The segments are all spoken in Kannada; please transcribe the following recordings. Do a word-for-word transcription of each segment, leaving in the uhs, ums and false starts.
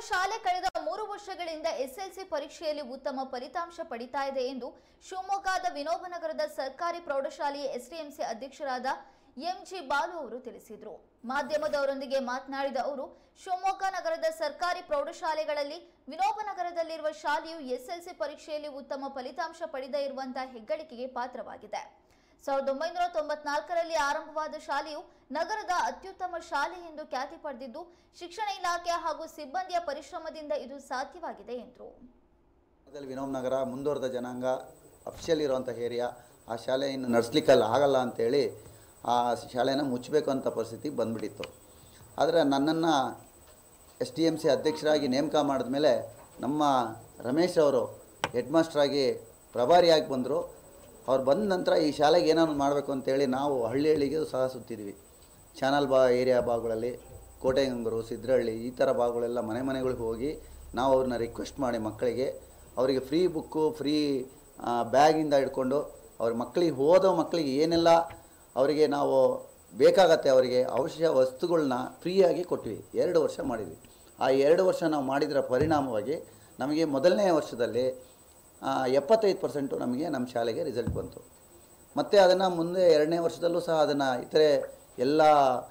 ಶಾಲೆ ಕಳೆದ ಮೂರು ವರ್ಷಗಳಿಂದ ಎಸ್ಎಲ್ಸಿ ಪರೀಕ್ಷೆಯಲ್ಲಿ ಉತ್ತಮ ಫಲಿತಾಂಶ ಪಡಿತಾ ಇದೆ ಎಂದು ಶಿವಮೊಗ್ಗದ ವಿನೋಬನಗರದ ಸರ್ಕಾರಿ ಪ್ರೌಢಶಾಲೆಯ ಎಸ್ಡಿಎಂಸಿ ಅಧ್ಯಕ್ಷರಾದ ಎಂಜಿ ಬಾಲು ಅವರು ತಿಳಿಸಿದರು. ಮಾಧ್ಯಮದವರೊಂದಿಗೆ ಮಾತನಾಡಿದ ಅವರು, ಶಿವಮೊಗ್ಗ ನಗರದ ಸರ್ಕಾರಿ ಪ್ರೌಢಶಾಲೆಗಳಲ್ಲಿ ವಿನೋಬನಗರದಲ್ಲಿರುವ ಶಾಲೆಯು ಎಸ್ಎಲ್ಸಿ ಪರೀಕ್ಷೆಯಲ್ಲಿ ಉತ್ತಮ ಫಲಿತಾಂಶ ಪಡೆದೇ ಇರುವಂತಹ ಹೆಗ್ಗಳಿಕೆಗೆ ಪಾತ್ರವಾಗಿದೆ. ಸಾವಿರದ ಒಂಬೈನೂರ ತೊಂಬತ್ನಾಲ್ಕರಲ್ಲಿ ಆರಂಭವಾದ ಶಾಲೆಯು ನಗರದ ಅತ್ಯುತ್ತಮ ಶಾಲೆ ಎಂದು ಖ್ಯಾತಿ ಪಡೆದಿದ್ದು, ಶಿಕ್ಷಣ ಇಲಾಖೆ ಹಾಗೂ ಸಿಬ್ಬಂದಿಯ ಪರಿಶ್ರಮದಿಂದ ಇದು ಸಾಧ್ಯವಾಗಿದೆ ಎಂದರು. ವಿನೋಬನಗರ ಮುಂದುವರೆದ ಜನಾಂಗ ಅಫಿಷಿಯಲ್ ಇರುವಂಥ ಏರಿಯಾ, ಆ ಶಾಲೆ ಇನ್ನು ನಡೆಸಲಿಕ್ಕಲ್ಲ ಆಗಲ್ಲ ಅಂತೇಳಿ ಆ ಶಾಲೆನ ಮುಚ್ಚಬೇಕು ಅಂತ ಪರಿಸ್ಥಿತಿ ಬಂದುಬಿಟ್ಟಿತ್ತು. ಆದರೆ ನನ್ನನ್ನು ಎಸ್ ಡಿ ಎಮ್ ಸಿ ಅಧ್ಯಕ್ಷರಾಗಿ ನೇಮಕ ಮಾಡಿದ ಮೇಲೆ ನಮ್ಮ ರಮೇಶ್ ಅವರು ಹೆಡ್ ಮಾಸ್ಟ್ರಾಗಿ ಪ್ರಭಾರಿಯಾಗಿ ಬಂದರು. ಅವ್ರು ಬಂದ ನಂತರ ಈ ಶಾಲೆಗೆ ಏನಾದ್ರು ಮಾಡಬೇಕು ಅಂತೇಳಿ ನಾವು ಹಳ್ಳಿ ಹಳ್ಳಿಗೆ ಸಹ ಸುತ್ತಿದ್ವಿ. ಚಾನಲ್ ಬಾ ಏರಿಯಾ ಭಾಗಗಳಲ್ಲಿ, ಕೋಟೆಗಂಗೂರು, ಸಿದ್ರಹಳ್ಳಿ ಈ ಥರ ಭಾಗಗಳೆಲ್ಲ ಮನೆ ಮನೆಗಳಿಗೆ ಹೋಗಿ ನಾವು ಅವ್ರನ್ನ ರಿಕ್ವೆಸ್ಟ್ ಮಾಡಿ ಮಕ್ಕಳಿಗೆ ಅವರಿಗೆ ಫ್ರೀ ಬುಕ್ಕು, ಫ್ರೀ ಬ್ಯಾಗಿಂದ ಹಿಡ್ಕೊಂಡು ಅವ್ರ ಮಕ್ಕಳಿಗೆ ಓದೋ ಮಕ್ಕಳಿಗೆ ಏನೆಲ್ಲ ಅವರಿಗೆ ನಾವು ಬೇಕಾಗತ್ತೆ ಅವರಿಗೆ ಅವಶ್ಯ ವಸ್ತುಗಳನ್ನ ಫ್ರೀಯಾಗಿ ಕೊಟ್ವಿ. ಎರಡು ವರ್ಷ ಮಾಡಿದ್ವಿ. ಆ ಎರಡು ವರ್ಷ ನಾವು ಮಾಡಿದರ ಪರಿಣಾಮವಾಗಿ ನಮಗೆ ಮೊದಲನೇ ವರ್ಷದಲ್ಲಿ ಎಪ್ಪತ್ತೈದು ಪರ್ಸೆಂಟು ನಮಗೆ ನಮ್ಮ ಶಾಲೆಗೆ ರಿಸಲ್ಟ್ ಬಂತು. ಮತ್ತು ಅದನ್ನು ಮುಂದೆ ಎರಡನೇ ವರ್ಷದಲ್ಲೂ ಸಹ ಅದನ್ನು ಇತರೆ ಎಲ್ಲ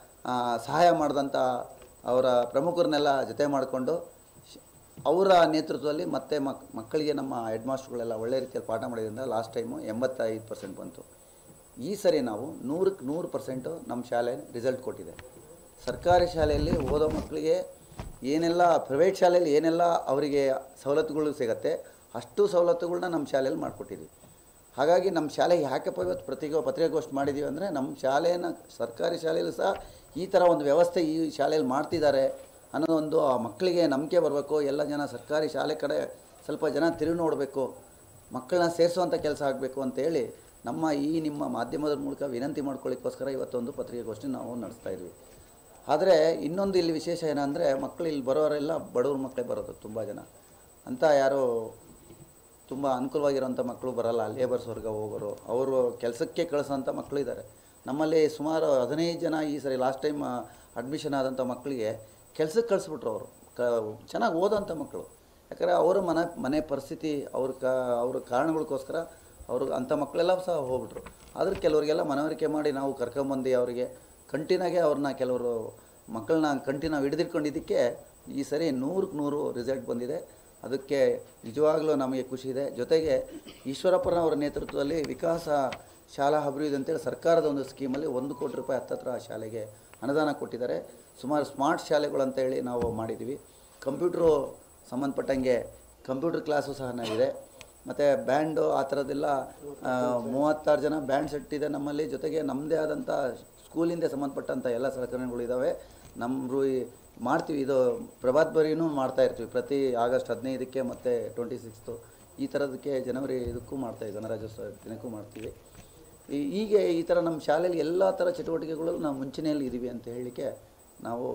ಸಹಾಯ ಮಾಡಿದಂಥ ಅವರ ಪ್ರಮುಖರನ್ನೆಲ್ಲ ಜೊತೆ ಮಾಡಿಕೊಂಡು ಅವರ ನೇತೃತ್ವದಲ್ಲಿ ಮತ್ತೆ ಮಕ್ ಮಕ್ಕಳಿಗೆ ನಮ್ಮ ಹೆಡ್ ಮಾಸ್ಟ್ರುಗಳೆಲ್ಲ ಒಳ್ಳೆ ರೀತಿಯಲ್ಲಿ ಪಾಠ ಮಾಡಿದ್ರಿಂದ ಲಾಸ್ಟ್ ಟೈಮು ಎಂಬತ್ತೈದು ಪರ್ಸೆಂಟ್ ಬಂತು. ಈ ಸರಿ ನಾವು ನೂರಕ್ಕೆ ನೂರು ಪರ್ಸೆಂಟು ನಮ್ಮ ಶಾಲೆ ರಿಸಲ್ಟ್ ಕೊಟ್ಟಿದೆ. ಸರ್ಕಾರಿ ಶಾಲೆಯಲ್ಲಿ ಓದೋ ಮಕ್ಕಳಿಗೆ ಏನೆಲ್ಲ, ಪ್ರೈವೇಟ್ ಶಾಲೆಯಲ್ಲಿ ಏನೆಲ್ಲ ಅವರಿಗೆ ಸವಲತ್ತುಗಳು ಸಿಗುತ್ತೆ ಅಷ್ಟು ಸವಲತ್ತುಗಳನ್ನ ನಮ್ಮ ಶಾಲೆಯಲ್ಲಿ ಮಾಡಿಕೊಟ್ಟಿದ್ವಿ. ಹಾಗಾಗಿ ನಮ್ಮ ಶಾಲೆಗೆ ಯಾಕಪ್ಪ ಇವತ್ತು ಪ್ರತಿಗೋ ಪತ್ರಿಕಾಗೋಷ್ಠಿ ಮಾಡಿದ್ದೀವಿ ಅಂದರೆ, ನಮ್ಮ ಶಾಲೆಯನ್ನು ಸರ್ಕಾರಿ ಶಾಲೆಯಲ್ಲೂ ಸಹ ಈ ಥರ ಒಂದು ವ್ಯವಸ್ಥೆ ಈ ಶಾಲೆಯಲ್ಲಿ ಮಾಡ್ತಿದ್ದಾರೆ ಅನ್ನೋದೊಂದು ಆ ಮಕ್ಕಳಿಗೆ ನಂಬಿಕೆ ಬರಬೇಕು. ಎಲ್ಲ ಜನ ಸರ್ಕಾರಿ ಶಾಲೆ ಕಡೆ ಸ್ವಲ್ಪ ಜನ ತಿರುಗಿ ನೋಡಬೇಕು, ಮಕ್ಕಳನ್ನ ಸೇರಿಸುವಂಥ ಕೆಲಸ ಆಗಬೇಕು ಅಂತೇಳಿ ನಮ್ಮ ಈ ನಿಮ್ಮ ಮಾಧ್ಯಮದ ಮೂಲಕ ವಿನಂತಿ ಮಾಡ್ಕೊಳ್ಳಿಕ್ಕೋಸ್ಕರ ಇವತ್ತೊಂದು ಪತ್ರಿಕಾಗೋಷ್ಠಿ ನಾವು ನಡೆಸ್ತಾ ಇದ್ವಿ. ಆದರೆ ಇನ್ನೊಂದು ಇಲ್ಲಿ ವಿಶೇಷ ಏನಂದರೆ, ಮಕ್ಕಳು ಇಲ್ಲಿ ಬರೋರೆಲ್ಲ ಬಡವ್ರ ಮಕ್ಕಳೇ ಬರೋದು. ತುಂಬ ಜನ ಅಂತ ಯಾರೋ ತುಂಬ ಅನುಕೂಲವಾಗಿರೋಂಥ ಮಕ್ಕಳು ಬರೋಲ್ಲ, ಲೇಬರ್ಸ್ ವರ್ಗ ಹೋಗೋರು, ಅವರು ಕೆಲಸಕ್ಕೆ ಕಳಿಸೋಂಥ ಮಕ್ಕಳು ಇದ್ದಾರೆ. ನಮ್ಮಲ್ಲಿ ಸುಮಾರು ಹದಿನೈದು ಜನ ಈ ಸರಿ ಲಾಸ್ಟ್ ಟೈಮ್ ಅಡ್ಮಿಷನ್ ಆದಂಥ ಮಕ್ಕಳಿಗೆ ಕೆಲಸಕ್ಕೆ ಕಳಿಸ್ಬಿಟ್ರು. ಅವರು ಕ ಚೆನ್ನಾಗಿ ಓದೋಂಥ ಮಕ್ಕಳು. ಯಾಕಂದರೆ ಅವರ ಮನೆ ಮನೆ ಪರಿಸ್ಥಿತಿ ಅವ್ರ ಕ ಅವ್ರ ಕಾರಣಗಳಿಗೋಸ್ಕರ ಅವರು ಅಂಥ ಮಕ್ಕಳೆಲ್ಲ ಸಹ ಹೋಗ್ಬಿಟ್ರು. ಆದರೆ ಕೆಲವರಿಗೆಲ್ಲ ಮನವರಿಕೆ ಮಾಡಿ ನಾವು ಕರ್ಕೊಂಬಂದು ಅವರಿಗೆ ಕಂಟಿನಾಗೆ ಅವ್ರನ್ನ ಕೆಲವರು ಮಕ್ಕಳನ್ನ ಕಂಟಿ ನಾವು ಹಿಡಿದಿಟ್ಕೊಂಡಿದ್ದಕ್ಕೆ ಈ ಸರಿ ನೂರಕ್ಕೆ ನೂರು ರಿಸಲ್ಟ್ ಬಂದಿದೆ. ಅದಕ್ಕೆ ನಿಜವಾಗಲೂ ನಮಗೆ ಖುಷಿ ಇದೆ. ಜೊತೆಗೆ ಈಶ್ವರಪ್ಪನವರ ನೇತೃತ್ವದಲ್ಲಿ ವಿಕಾಸ ಶಾಲಾ ಅಭಿವೃದ್ಧಿ ಅಂತೇಳಿ ಸರ್ಕಾರದ ಒಂದು ಸ್ಕೀಮಲ್ಲಿ ಒಂದು ಕೋಟಿ ರೂಪಾಯಿ ಹತ್ತತ್ರ ಆ ಶಾಲೆಗೆ ಅನುದಾನ ಕೊಟ್ಟಿದ್ದಾರೆ. ಸುಮಾರು ಸ್ಮಾರ್ಟ್ ಶಾಲೆಗಳು ಅಂತೇಳಿ ನಾವು ಮಾಡಿದ್ವಿ. ಕಂಪ್ಯೂಟ್ರು ಸಂಬಂಧಪಟ್ಟಂಗೆ ಕಂಪ್ಯೂಟರ್ ಕ್ಲಾಸು ಸಹ ಇದೆ. ಮತ್ತು ಬ್ಯಾಂಡು ಆ ಥರದ್ದೆಲ್ಲ ಮೂವತ್ತಾರು ಜನ ಬ್ಯಾಂಡ್ ಸೆಟ್ ಇದೆ ನಮ್ಮಲ್ಲಿ. ಜೊತೆಗೆ ನಮ್ಮದೇ ಆದಂಥ ಸ್ಕೂಲಿಂದ ಸಂಬಂಧಪಟ್ಟಂಥ ಎಲ್ಲ ಸಲಕರಣೆಗಳು ಇದ್ದಾವೆ. ನಮ್ಮ ಮಾಡ್ತೀವಿ. ಇದು ಪ್ರಭಾತ್ ಬರಿನೂ ಮಾಡ್ತಾಯಿರ್ತೀವಿ ಪ್ರತಿ ಆಗಸ್ಟ್ ಹದಿನೈದಕ್ಕೆ ಮತ್ತು ಟ್ವೆಂಟಿ ಸಿಕ್ಸ್ತು ಈ ಥರದಕ್ಕೆ ಜನವರಿ ಇದಕ್ಕೂ ಮಾಡ್ತಾಯಿದ್ವಿ, ಗಣರಾಜ್ಯೋತ್ಸವ ದಿನಕ್ಕೂ ಮಾಡ್ತೀವಿ. ಈ ಹೀಗೆ ಈ ಥರ ನಮ್ಮ ಶಾಲೆಯಲ್ಲಿ ಎಲ್ಲ ಥರ ಚಟುವಟಿಕೆಗಳು ನಾವು ಮುಂಚೂಣಿಯಲ್ಲಿ ಇದ್ದೀವಿ ಅಂತ ಹೇಳಲಿಕ್ಕೆ ನಾವು